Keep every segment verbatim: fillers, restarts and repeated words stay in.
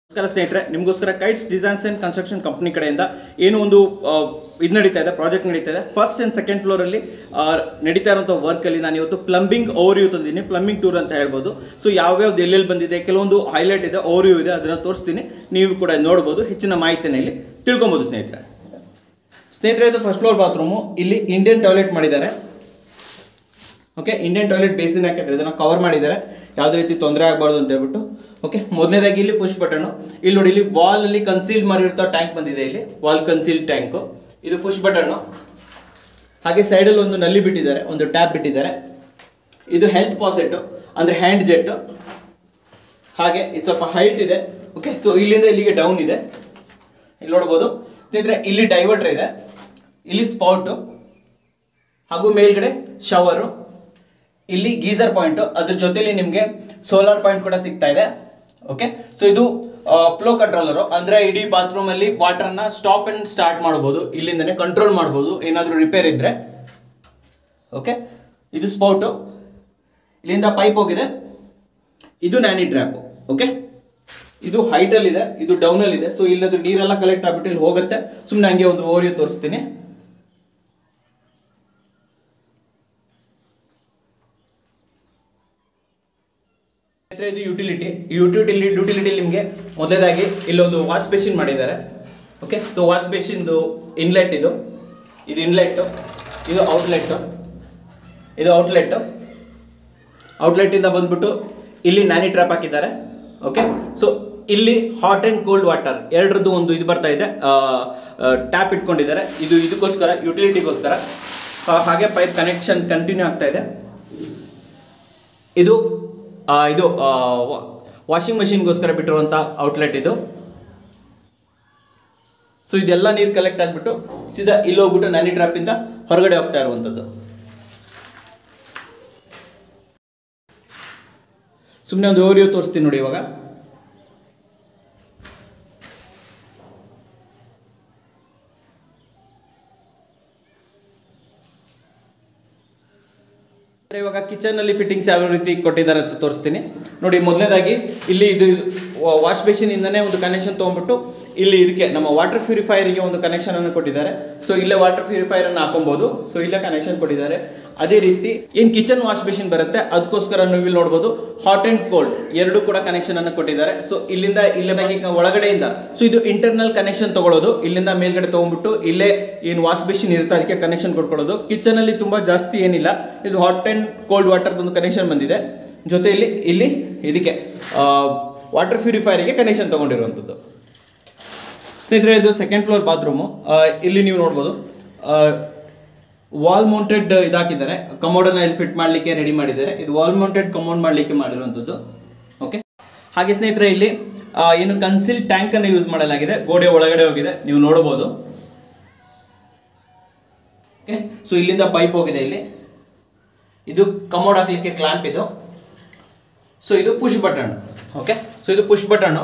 ನಮಸ್ಕಾರ ಸ್ನೇಹಿತರೆ, ನಿಮಗೋಸ್ಕರ Kites designs and construction company ಕಡೆಯಿಂದ ಏನು ಒಂದು ಇದು ನಡೀತಾ ಇದೆ, ಪ್ರಾಜೆಕ್ಟ್ ನಡೀತಾ ಇದೆ. ಫಸ್ಟ್ ಆ್ಯಂಡ್ ಸೆಕೆಂಡ್ ಫ್ಲೋರಲ್ಲಿ ನಡೀತಾ ಇರುವಂಥ ವರ್ಕಲ್ಲಿ ನಾನು ಇವತ್ತು ಪ್ಲಂಬಿಂಗ್ ಓವರ್ವ್ಯೂ ತಂದಿದ್ದೀನಿ, ಪ್ಲಂಬಿಂಗ್ ಟೂರ್ ಅಂತ ಹೇಳ್ಬೋದು. ಸೊ ಯಾವ್ಯಾವ್ದು ಎಲ್ಲೆಲ್ಲಿ ಬಂದಿದೆ, ಕೆಲವೊಂದು ಹೈಲೈಟ್ ಇದೆ, ಓವರ್ವ್ಯೂ ಇದೆ, ಅದನ್ನು ತೋರಿಸ್ತೀನಿ. ನೀವು ಕೂಡ ನೋಡ್ಬೋದು, ಹೆಚ್ಚಿನ ಮಾಹಿತಿನ ಇಲ್ಲಿ ತಿಳ್ಕೊಬೋದು ಸ್ನೇಹಿತರೆ. ಸ್ನೇಹಿತರೆ, ಇದು ಫಸ್ಟ್ ಫ್ಲೋರ್ ಬಾತ್ರೂಮು. ಇಲ್ಲಿ ಇಂಡಿಯನ್ ಟಾಯ್ಲೆಟ್ ಮಾಡಿದ್ದಾರೆ. ಓಕೆ, ಇಂಡಿಯನ್ ಟಾಯ್ಲೆಟ್ ಬೇಸಿನ್ ಹಾಕಿದ್ರೆ ಇದನ್ನು ಕವರ್ ಮಾಡಿದ್ದಾರೆ, ಯಾವುದೇ ರೀತಿ ತೊಂದರೆ ಆಗಬಾರ್ದು ಅಂತ ಹೇಳ್ಬಿಟ್ಟು. ಓಕೆ, ಮೊದಲನೇದಾಗಿ ಇಲ್ಲಿ ಪುಷ್ ಬಟನ್ನು. ಇಲ್ಲಿ ನೋಡಿ, ಇಲ್ಲಿ ವಾಲ್ ಅಲ್ಲಿ ಕನ್ಸೀಲ್ ಮಾಡಿರ್ತಾ ಟ್ಯಾಂಕ್ ಬಂದಿದೆ. ಇಲ್ಲಿ ವಾಲ್ ಕನ್ಸೀಲ್ ಟ್ಯಾಂಕು, ಇದು ಪುಷ್ ಬಟನ್ನು. ಹಾಗೆ ಸೈಡಲ್ಲಿ ಒಂದು ನಲ್ಲಿ ಬಿಟ್ಟಿದ್ದಾರೆ, ಒಂದು ಟ್ಯಾಪ್ ಬಿಟ್ಟಿದ್ದಾರೆ. ಇದು ಹೆಲ್ತ್ ಪಾಸೆಟ್ಟು ಅಂದರೆ ಹ್ಯಾಂಡ್ ಜೆಟ್ಟು. ಹಾಗೆ ಇದು ಸ್ವಲ್ಪ ಹೈಟ್ ಇದೆ. ಓಕೆ, ಸೊ ಇಲ್ಲಿಂದ ಇಲ್ಲಿಗೆ ಡೌನ್ ಇದೆ, ಇಲ್ಲಿ ನೋಡ್ಬೋದು ಸ್ನೇಹಿತರೆ. ಇಲ್ಲಿ ಡೈವರ್ಟರ್ ಇದೆ, ಇಲ್ಲಿ ಸ್ಪೌಟು, ಹಾಗೂ ಮೇಲ್ಗಡೆ ಶವರು, ಇಲ್ಲಿ ಗೀಸರ್ ಪಾಯಿಂಟು, ಅದ್ರ ಜೊತೆಲಿ ನಿಮಗೆ ಸೋಲಾರ್ ಪಾಯಿಂಟ್ ಕೂಡ ಸಿಗ್ತಾ ಇದೆ. ಓಕೆ, ಸೊ ಇದು ಫ್ಲೋ ಕಂಟ್ರೋಲರು, ಅಂದರೆ ಇಡೀ ಬಾತ್ರೂಮಲ್ಲಿ ವಾಟರ್ನ ಸ್ಟಾಪ್ ಆ್ಯಂಡ್ ಸ್ಟಾರ್ಟ್ ಮಾಡ್ಬೋದು, ಇಲ್ಲಿಂದನೇ ಕಂಟ್ರೋಲ್ ಮಾಡ್ಬೋದು ಏನಾದರೂ ರಿಪೇರ್ ಇದ್ದರೆ. ಓಕೆ, ಇದು ಸ್ಪೌಟು, ಇಲ್ಲಿಂದ ಪೈಪ್ ಹೋಗಿದೆ. ಇದು ನ್ಯಾನಿ ಟ್ರ್ಯಾಪು. ಓಕೆ, ಇದು ಹೈಟಲ್ಲಿದೆ, ಇದು ಡೌನಲ್ಲಿದೆ. ಸೊ ಇಲ್ಲದು ನೀರೆಲ್ಲ ಕಲೆಕ್ಟ್ ಆಗಿಬಿಟ್ಟು ಇಲ್ಲಿ ಹೋಗುತ್ತೆ. ಸುಮ್ಮನೆ ಹಂಗೆ ಒಂದು ಓವರ್ವ್ಯೂ ತೋರಿಸ್ತೀನಿ. ಇದು ಯುಟಿಲಿಟಿ. ಯುಟಿಲಿಟಿ ಯುಟಿಲಿಟಿ ನಿಮಗೆ ಮೊದಲೇದಾಗಿ ಇಲ್ಲೊಂದು ವಾಶ್ ಬೇಸಿನ್ ಮಾಡಿದ್ದಾರೆ. ಓಕೆ, ಸೊ ವಾಶ್ ಬೇಸಿನ್ದು ಇನ್ಲೆಟ್, ಇದು ಇದು ಇನ್ಲೆಟ್ಟು, ಇದು ಔಟ್ಲೆಟ್ಟು, ಇದು ಔಟ್ಲೆಟ್ಟು. ಔಟ್ಲೆಟ್ಟಿಂದ ಬಂದ್ಬಿಟ್ಟು ಇಲ್ಲಿ ನ್ಯಾನಿ ಟ್ರ್ಯಾಪ್ ಹಾಕಿದ್ದಾರೆ. ಓಕೆ, ಸೊ ಇಲ್ಲಿ ಹಾಟ್ ಆ್ಯಂಡ್ ಕೋಲ್ಡ್ ವಾಟರ್ ಎರಡರದ್ದು ಒಂದು ಇದು ಬರ್ತಾ ಇದೆ, ಟ್ಯಾಪ್ ಇಟ್ಕೊಂಡಿದ್ದಾರೆ. ಇದು ಇದಕ್ಕೋಸ್ಕರ, ಯುಟಿಲಿಟಿಗೋಸ್ಕರ. ಹಾಗೆ ಪೈಪ್ ಕನೆಕ್ಷನ್ ಕಂಟಿನ್ಯೂ ಆಗ್ತಾ ಇದೆ. ಇದು ಇದು ವಾಷಿಂಗ್ ಮಷಿನ್ಗೋಸ್ಕರ ಬಿಟ್ಟಿರುವಂಥ ಔಟ್ಲೆಟ್ ಇದು. ಸೊ ಇದೆಲ್ಲ ನೀರು ಕಲೆಕ್ಟ್ ಆಗಿಬಿಟ್ಟು ಸೀದಾ ಇಲ್ಲಿ ಹೋಗ್ಬಿಟ್ಟು ನ್ಯಾನಿ ಟ್ರ್ಯಾಪಿಂದ ಹೊರಗಡೆ ಹೋಗ್ತಾ ಇರುವಂಥದ್ದು. ಸುಮ್ಮನೆ ಒಂದು ಓವರ್ವ್ಯೂ ತೋರಿಸ್ತೀನಿ ನೋಡಿ ಇವಾಗ. ಇವಾಗ ಕಿಚನಲ್ಲಿ ಫಿಟ್ಟಿಂಗ್ಸ್ ಯಾವ ರೀತಿ ಕೊಟ್ಟಿದ್ದಾರೆ ಅಂತ ತೋರಿಸ್ತೀನಿ ನೋಡಿ. ಮೊದಲನೇದಾಗಿ ಇಲ್ಲಿ ಇದು ವಾಶ್ ಬೇಸಿನಿಂದನೇ ಒಂದು ಕನೆಕ್ಷನ್ ತೊಗೊಂಡ್ಬಿಟ್ಟು ಇಲ್ಲಿ ಇದಕ್ಕೆ ನಮ್ಮ ವಾಟರ್ ಪ್ಯೂರಿಫೈಯರ್ಗೆ ಒಂದು ಕನೆಕ್ಷನ್ ಅನ್ನು ಕೊಟ್ಟಿದ್ದಾರೆ. ಸೊ ಇಲ್ಲೇ ವಾಟರ್ ಪ್ಯೂರಿಫೈಯರ್ ಅನ್ನು ಹಾಕೊಬಹುದು. ಸೊ ಇಲ್ಲೇ ಕನೆಕ್ಷನ್ ಕೊಟ್ಟಿದ್ದಾರೆ. ಅದೇ ರೀತಿ ಏನು ಕಿಚನ್ ವಾಶ್ ಬೇಸಿನ್ ಬರುತ್ತೆ, ಅದಕ್ಕೋಸ್ಕರ ನೀವು ಇಲ್ಲಿ ನೋಡ್ಬೋದು ಹಾಟ್ ಆ್ಯಂಡ್ ಕೋಲ್ಡ್ ಎರಡು ಕೂಡ ಕನೆಕ್ಷನ್ ಅನ್ನು ಕೊಟ್ಟಿದ್ದಾರೆ. ಸೊ ಇಲ್ಲಿಂದ ಇಲ್ಲೇ ಬ್ಯಾಗಿ ಒಳಗಡೆಯಿಂದ, ಸೊ ಇದು ಇಂಟರ್ನಲ್ ಕನೆಕ್ಷನ್ ತಗೊಳ್ಳೋದು, ಇಲ್ಲಿಂದ ಮೇಲ್ಗಡೆ ತೊಗೊಂಡ್ಬಿಟ್ಟು ಇಲ್ಲೇ ಏನು ವಾಶ್ ಬೇಸಿನ್ ಇರುತ್ತೆ ಅದಕ್ಕೆ ಕನೆಕ್ಷನ್ ಕೊಟ್ಕೊಳ್ಳೋದು. ಕಿಚನಲ್ಲಿ ತುಂಬ ಜಾಸ್ತಿ ಏನಿಲ್ಲ, ಇದು ಹಾಟ್ ಆ್ಯಂಡ್ ಕೋಲ್ಡ್ ವಾಟರ್ದೊಂದು ಕನೆಕ್ಷನ್ ಬಂದಿದೆ. ಜೊತೆಯಲ್ಲಿ ಇಲ್ಲಿ ಇದಕ್ಕೆ ವಾಟರ್ ಪ್ಯೂರಿಫೈಯರ್ಗೆ ಕನೆಕ್ಷನ್ ತೊಗೊಂಡಿರುವಂಥದ್ದು. ಸ್ನೇಹಿತರೆ, ಇದು ಸೆಕೆಂಡ್ ಫ್ಲೋರ್ ಬಾತ್ರೂಮು. ಇಲ್ಲಿ ನೀವು ನೋಡ್ಬೋದು ವಾಲ್ ಮೌಂಟೆಡ್ ಇದಾಕಿದ್ದಾರೆ. ಕಮೋಡನ್ನು ಇಲ್ಲಿ ಫಿಟ್ ಮಾಡಲಿಕ್ಕೆ ರೆಡಿ ಮಾಡಿದ್ದಾರೆ. ಇದು ವಾಲ್ ಮೌಂಟೆಡ್ ಕಮೋಡ್ ಮಾಡಲಿಕ್ಕೆ ಮಾಡಿರುವಂಥದ್ದು. ಓಕೆ, ಹಾಗೆ ಸ್ನೇಹಿತರೆ, ಇಲ್ಲಿ ಏನು ಕನ್ಸಿಲ್ ಟ್ಯಾಂಕನ್ನು ಯೂಸ್ ಮಾಡಲಾಗಿದೆ, ಗೋಡೆ ಒಳಗಡೆ ಹೋಗಿದೆ, ನೀವು ನೋಡ್ಬೋದು. ಓಕೆ, ಸೊ ಇಲ್ಲಿಂದ ಪೈಪ್ ಹೋಗಿದೆ. ಇಲ್ಲಿ ಇದು ಕಮೋಡ್ ಹಾಕ್ಲಿಕ್ಕೆ ಕ್ಲಾಂಪ್ ಇದು. ಸೊ ಇದು ಪುಷ್ ಬಟನ್. ಓಕೆ, ಸೊ ಇದು ಪುಷ್ ಬಟನ್ನು.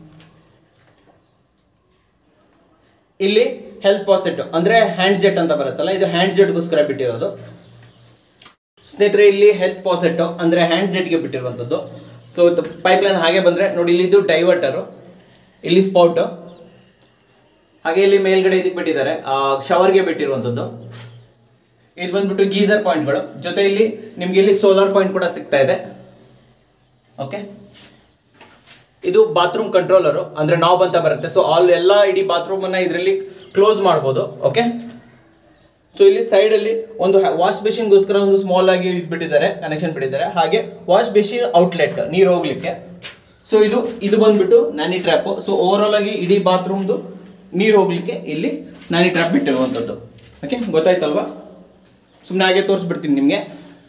ಇಲ್ಲಿ ಹೆಲ್ತ್ ಪಾಸೆಟ್ ಅಂದರೆ ಹ್ಯಾಂಡ್ ಜೆಟ್ ಅಂತ ಬರುತ್ತಲ್ಲ, ಇದು ಹ್ಯಾಂಡ್ ಜೆಟ್ಗೋಸ್ಕರ ಬಿಟ್ಟಿರೋದು. ಸ್ನೇಹಿತರೆ, ಇಲ್ಲಿ ಹೆಲ್ತ್ ಪಾಸೆಟ್ಟು ಅಂದರೆ ಹ್ಯಾಂಡ್ ಜೆಟ್ಗೆ ಬಿಟ್ಟಿರುವಂಥದ್ದು. ಸೊ ಪೈಪ್ಲೈನ್ ಹಾಗೆ ಬಂದರೆ ನೋಡಿ, ಇಲ್ಲಿ ಇದು ಡೈವರ್ಟರು, ಇಲ್ಲಿ ಸ್ಪೌಟು, ಹಾಗೆ ಇಲ್ಲಿ ಮೇಲ್ಗಡೆ ಇದಕ್ಕೆ ಬಿಟ್ಟಿದ್ದಾರೆ ಶವರ್ಗೆ ಬಿಟ್ಟಿರುವಂಥದ್ದು. ಇದು ಬಂದ್ಬಿಟ್ಟು ಗೀಸರ್ ಪಾಯಿಂಟ್ಗಳು. ಜೊತೆ ಇಲ್ಲಿ ನಿಮಗೆ ಇಲ್ಲಿ ಸೋಲಾರ್ ಪಾಯಿಂಟ್ ಕೂಡ ಸಿಗ್ತಾ ಇದೆ. ಓಕೆ, ಇದು ಬಾತ್ರೂಮ್ ಕಂಟ್ರೋಲರು ಅಂದರೆ ನಾಬ್ ಅಂತ ಬರುತ್ತೆ. ಸೊ ಆಲ್ ಎಲ್ಲ ಇಡೀ ಬಾತ್ರೂಮನ್ನು ಇದರಲ್ಲಿ ಕ್ಲೋಸ್ ಮಾಡ್ಬೋದು. ಓಕೆ, ಸೊ ಇಲ್ಲಿ ಸೈಡಲ್ಲಿ ಒಂದು ವಾಶ್ ಬೇಸಿನ್ಗೋಸ್ಕರ ಒಂದು ಸ್ಮಾಲ್ ಆಗಿ ಇದು ಬಿಟ್ಟಿದ್ದಾರೆ, ಕನೆಕ್ಷನ್ ಬಿಟ್ಟಿದ್ದಾರೆ. ಹಾಗೆ ವಾಶ್ ಬೇಸಿನ್ ಔಟ್ಲೆಟ್ ನೀರು ಹೋಗ್ಲಿಕ್ಕೆ. ಸೊ ಇದು ಇದು ಬಂದ್ಬಿಟ್ಟು ನ್ಯಾನಿ ಟ್ರ್ಯಾಪು. ಸೊ ಓವರಾಲ್ ಆಗಿ ಇಡೀ ಬಾತ್ರೂಮ್ದು ನೀರು ಹೋಗ್ಲಿಕ್ಕೆ ಇಲ್ಲಿ ನ್ಯಾನಿ ಟ್ರ್ಯಾಪ್ ಬಿಟ್ಟಿರುವಂಥದ್ದು. ಓಕೆ, ಗೊತ್ತಾಯ್ತಲ್ವಾ? ಸುಮ್ಮನೆ ಹಾಗೆ ತೋರಿಸ್ಬಿಡ್ತೀನಿ ನಿಮಗೆ.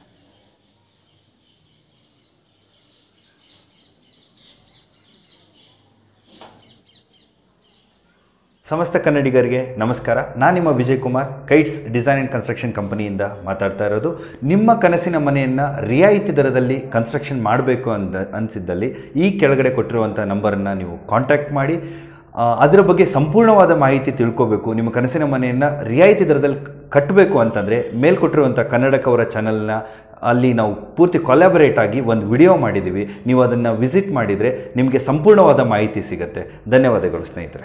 ಸಮಸ್ತ ಕನ್ನಡಿಗರಿಗೆ ನಮಸ್ಕಾರ. ನಾನು ನಿಮ್ಮ Vijay Kumar, Kites design and construction ಕಂಪನಿಯಿಂದ ಮಾತಾಡ್ತಾ ಇರೋದು. ನಿಮ್ಮ ಕನಸಿನ ಮನೆಯನ್ನು ರಿಯಾಯಿತಿ ದರದಲ್ಲಿ ಕನ್ಸ್ಟ್ರಕ್ಷನ್ ಮಾಡಬೇಕು ಅಂತ ಅನಿಸಿದ್ದಲ್ಲಿ ಈ ಕೆಳಗಡೆ ಕೊಟ್ಟಿರುವಂಥ ನಂಬರನ್ನು ನೀವು ಕಾಂಟ್ಯಾಕ್ಟ್ ಮಾಡಿ ಅದರ ಬಗ್ಗೆ ಸಂಪೂರ್ಣವಾದ ಮಾಹಿತಿ ತಿಳ್ಕೋಬೇಕು. ನಿಮ್ಮ ಕನಸಿನ ಮನೆಯನ್ನು ರಿಯಾಯಿತಿ ದರದಲ್ಲಿ ಕಟ್ಟಬೇಕು ಅಂತಂದರೆ ಮೇಲ್ಕೊಟ್ಟಿರುವಂಥ ಕನ್ನಡ ಕವರ ಚಾನಲ್ನ ಅಲ್ಲಿ ನಾವು ಪೂರ್ತಿ ಕೊಲಾಬರೇಟ್ ಆಗಿ ಒಂದು ವಿಡಿಯೋ ಮಾಡಿದ್ದೀವಿ. ನೀವು ಅದನ್ನು ವಿಸಿಟ್ ಮಾಡಿದರೆ ನಿಮಗೆ ಸಂಪೂರ್ಣವಾದ ಮಾಹಿತಿ ಸಿಗುತ್ತೆ. ಧನ್ಯವಾದಗಳು ಸ್ನೇಹಿತರೆ.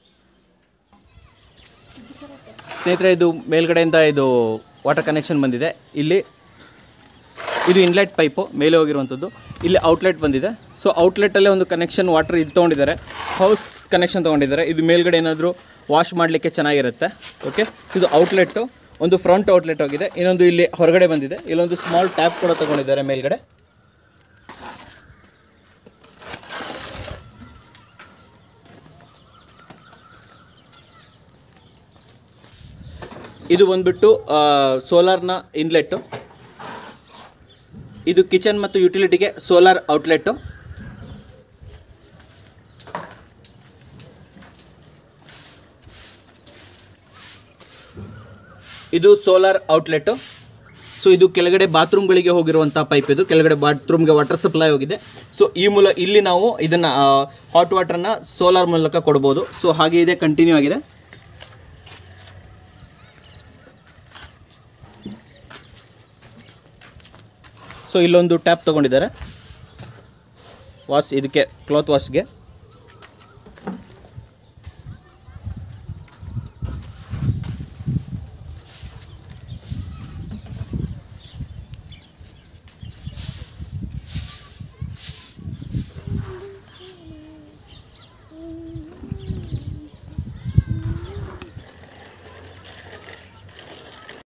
ಸ್ನೇಹಿತರೆ, ಇದು ಮೇಲ್ಗಡೆಯಿಂದ ಇದು ವಾಟರ್ ಕನೆಕ್ಷನ್ ಬಂದಿದೆ. ಇಲ್ಲಿ ಇದು ಇನ್ಲೆಟ್ ಪೈಪು ಮೇಲೆ ಹೋಗಿರುವಂಥದ್ದು. ಇಲ್ಲಿ ಔಟ್ಲೆಟ್ ಬಂದಿದೆ. ಸೊ ಔಟ್ಲೆಟಲ್ಲೇ ಒಂದು ಕನೆಕ್ಷನ್ ವಾಟರ್ ಇದು ತೊಗೊಂಡಿದ್ದಾರೆ, ಹೌಸ್ ಕನೆಕ್ಷನ್ ತೊಗೊಂಡಿದ್ದಾರೆ. ಇದು ಮೇಲ್ಗಡೆ ಏನಾದರೂ ವಾಶ್ ಮಾಡಲಿಕ್ಕೆ ಚೆನ್ನಾಗಿರುತ್ತೆ. ಓಕೆ, ಇದು ಔಟ್ಲೆಟ್ಟು, ಒಂದು ಫ್ರಂಟ್ ಔಟ್ಲೆಟ್ ಹೋಗಿದೆ. ಇನ್ನೊಂದು ಇಲ್ಲಿ ಹೊರಗಡೆ ಬಂದಿದೆ. ಇಲ್ಲೊಂದು ಸ್ಮಾಲ್ ಟ್ಯಾಪ್ ಕೂಡ ತೊಗೊಂಡಿದ್ದಾರೆ ಮೇಲ್ಗಡೆ. ಇದು ಬಂದ್ಬಿಟ್ಟು ಸೋಲಾರ್ನ ಇನ್ಲೆಟ್ಟು. ಇದು ಕಿಚನ್ ಮತ್ತು ಯುಟಿಲಿಟಿಗೆ ಸೋಲಾರ್ ಔಟ್ಲೆಟ್ಟು. ಇದು ಸೋಲಾರ್ ಔಟ್ಲೆಟ್ಟು. ಸೊ ಇದು ಕೆಳಗಡೆ ಬಾತ್ರೂಮ್ಗಳಿಗೆ ಹೋಗಿರುವಂಥ ಪೈಪ್. ಇದು ಕೆಳಗಡೆ ಬಾತ್ರೂಮ್ಗೆ ವಾಟರ್ ಸಪ್ಲೈ ಹೋಗಿದೆ. ಸೊ ಈ ಮೂಲ ಇಲ್ಲಿ ನಾವು ಇದನ್ನು ಹಾಟ್ ವಾಟರ್ನ ಸೋಲಾರ್ ಮೂಲಕ ಕೊಡ್ಬೋದು. ಸೊ ಹಾಗೆ ಇದೆ, ಕಂಟಿನ್ಯೂ ಆಗಿದೆ. ಸೊ ಇಲ್ಲೊಂದು ಟ್ಯಾಪ್ ತೊಗೊಂಡಿದ್ದಾರೆ ವಾಶ್, ಇದಕ್ಕೆ ಕ್ಲಾತ್ ವಾಶ್ಗೆ.